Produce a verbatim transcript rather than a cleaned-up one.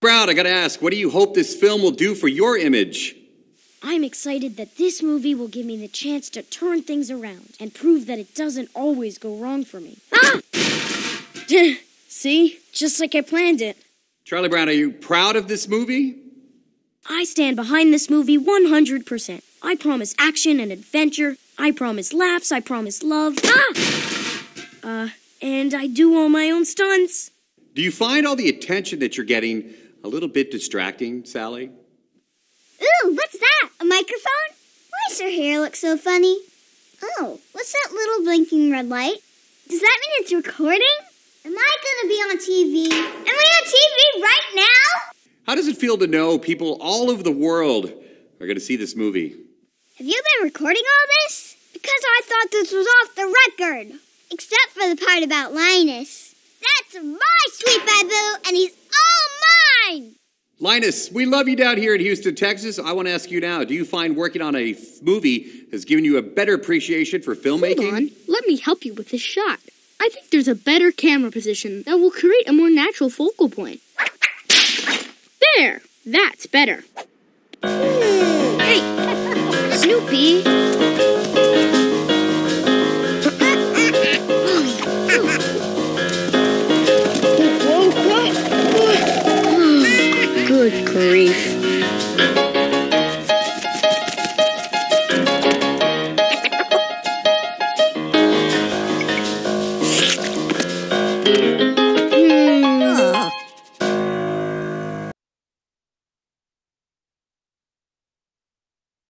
Brown, I gotta ask, what do you hope this film will do for your image? I'm excited that this movie will give me the chance to turn things around and prove that it doesn't always go wrong for me. Ah! See? Just like I planned it. Charlie Brown, are you proud of this movie? I stand behind this movie one hundred percent. I promise action and adventure. I promise laughs. I promise love. Ah! Uh, and I do all my own stunts. Do you find all the attention that you're getting a little bit distracting, Sally? Ooh, what's that? A microphone? Why does her hair look so funny? Oh, what's that little blinking red light? Does that mean it's recording? Am I gonna be on T V? Am I on T V right now? How does it feel to know people all over the world are gonna see this movie? Have you been recording all this? Because I thought this was off the record. Except for the part about Linus. That's my sweet babu, and he's all mine! Linus, we love you down here in Houston, Texas. I want to ask you now, do you find working on a f- movie has given you a better appreciation for filmmaking? Hold on, let me help you with this shot. I think there's a better camera position that will create a more natural focal point. There, that's better. Hey, Snoopy.